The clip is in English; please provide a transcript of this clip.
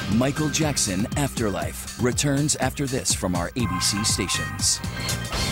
Michael Jackson Afterlife returns after this from our ABC stations.